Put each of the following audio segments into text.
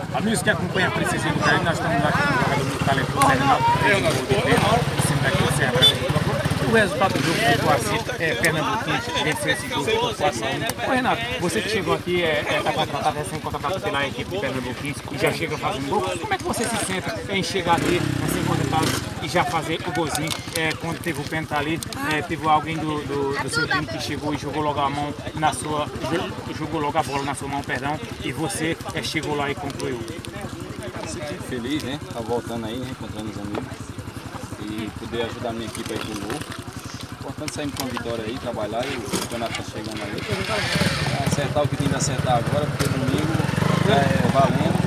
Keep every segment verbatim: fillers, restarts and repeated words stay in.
Amigos que acompanham a Princesa do Caribe, nós estamos aqui com o jogador muito talentoso, Renato, do Serra Branca. O resultado do jogo foi o Acito, é, Pernambuquinho venceu esse jogo por quatro a um. Ô Renato, você que chegou aqui, está é, é, contratado, recém-contratado pela equipe de Pernambuquinho e já chega fazendo gol, como é que você se sente em chegar aqui, recém-contratado e já fazer o golzinho? É, quando teve o pênalti ali, é, teve alguém do, do, do seu time que chegou e jogou logo a mão na sua, jogou logo a bola na sua mão, perdão, e você é, chegou lá e concluiu. Fico feliz, né? Tá voltando aí, encontrando os amigos e poder ajudar a minha equipe aí com o gol. Importante sair com a vitória aí, trabalhar e o campeonato tá chegando aí. Acertar o que tem de acertar agora, porque domingo é valendo.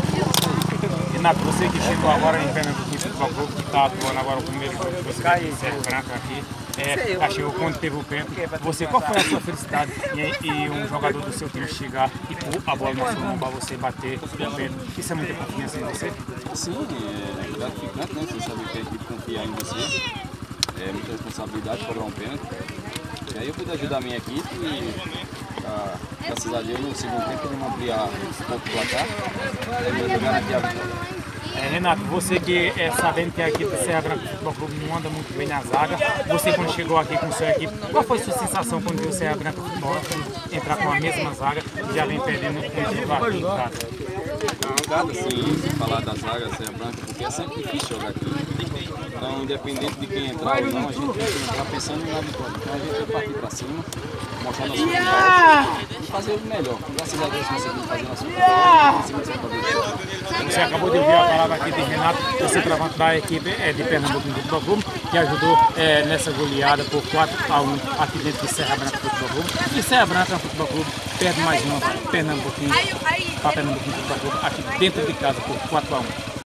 Renato, você que chegou agora em Pernambuco, que está atuando agora o primeiro jogo que você fez em Serra Branca aqui, é, chegou quando teve o pênalti, você, qual foi a sua felicidade e, e um jogador do seu time chegar e pôr a bola na sua mão para você bater o pênalti? Isso é muita confiança em você? Sim, é gratificante, né? Você sabe que a equipe confia em você, é muita responsabilidade cobrar um pênalti. E aí eu pude ajudar a minha equipe e, ah, graças a Deus, no segundo tempo vamos ampliar um pouco o placar e garantir a vitória. É, Renato, você que é sabendo que a equipe do Serra Branca Futebol Clube não anda muito bem na zaga, você quando chegou aqui com sua equipe, qual foi a sua sensação quando viu o Serra Branca Futebol Clube entrar com a mesma zaga e já vem perdendo o título aqui em casa? Não, nada assim, falar da zaga do Serra Branca, porque é sempre difícil jogar aqui. Então, independente de quem entrar ou não, a gente tem que entrar pensando na vitória. Então a gente tem que partir para cima, mostrar nosso futebol e fazer o melhor. Graças a Deus conseguimos fazer nosso futebol. Você acabou de ouvir a palavra aqui de Renato, você travante da equipe é, de Pernambuco no Futebol Clube, que ajudou é, nessa goleada por quatro a um aqui dentro de Serra Branca Futebol Clube. E Serra Branca Futebol Clube perde mais uma para Pernambuquinho, para Pernambuco Futebol Clube aqui dentro de casa por quatro a um.